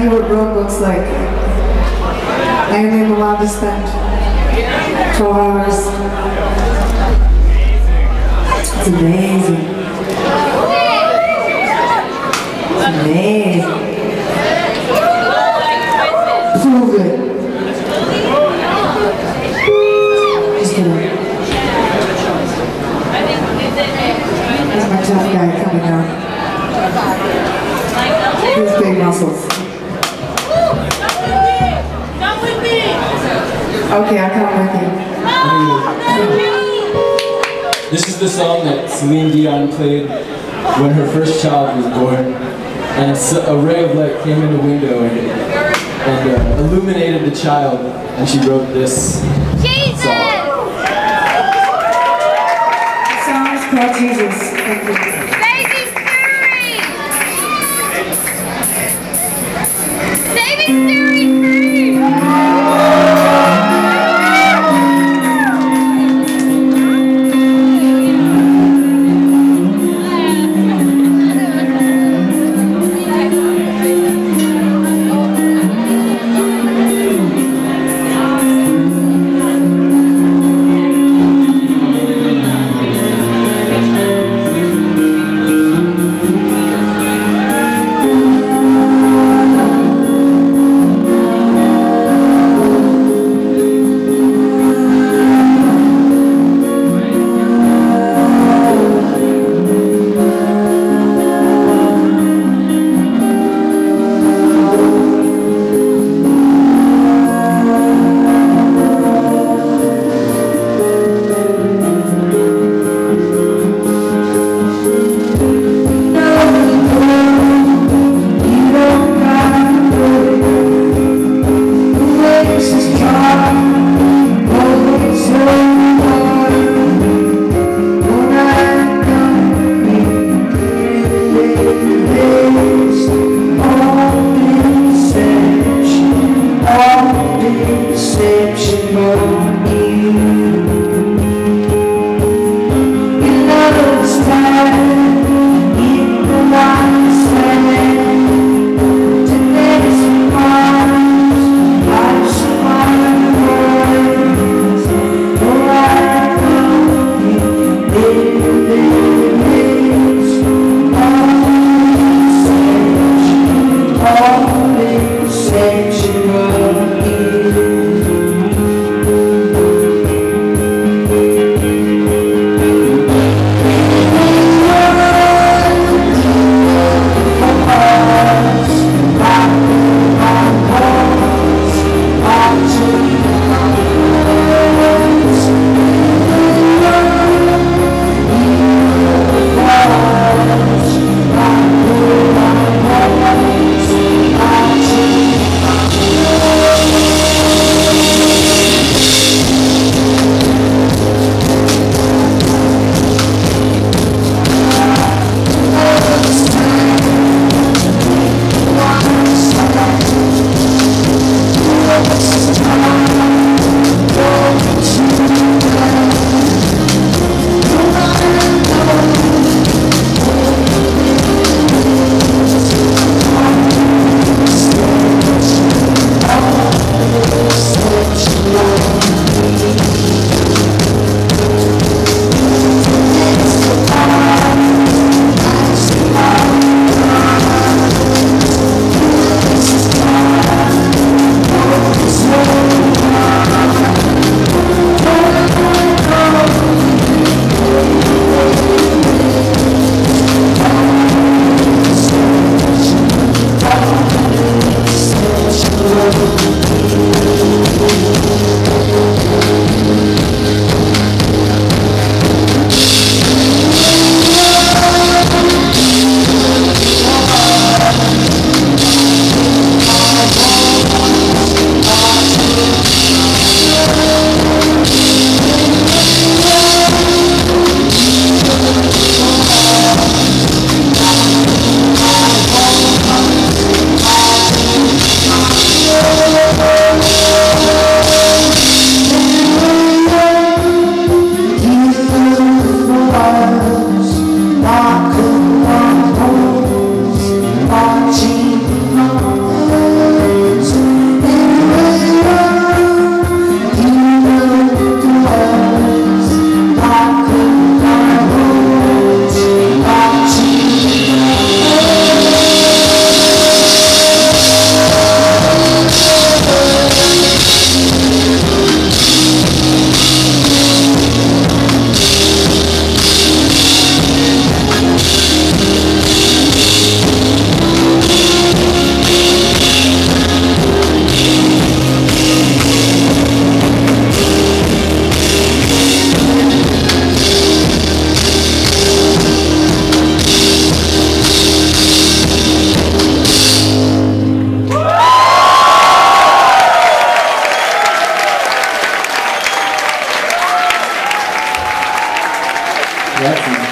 exactly what road looks like. I am allowed to spend 12 hours. It's amazing. It's amazing. Prove it. Just kidding. That's my tough guy coming out. His big muscles. Come with me! Okay, I'll come with you. This is the song that Celine Dion played when her first child was born, and a ray of light came in the window and illuminated the child, and she wrote this song. The song is called Jesus. Thank you. Baby Fury! Baby Fury free! That's easy.